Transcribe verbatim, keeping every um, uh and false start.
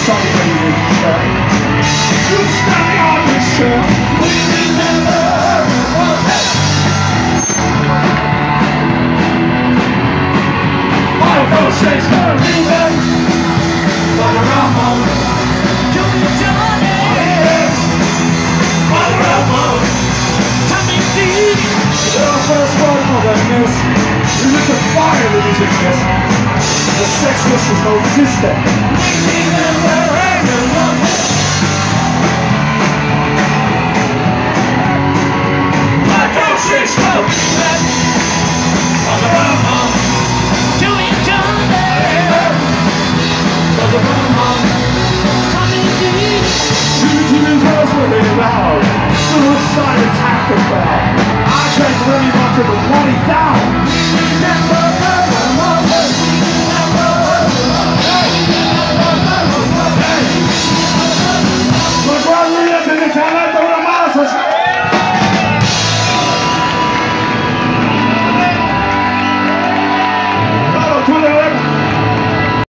The sexless is no existent. I don't say smoke on the run home. Doing Johnny on the run home. Tommy D. Shooting his house really loud. Suicide attack about. I drank really much of the twenty down.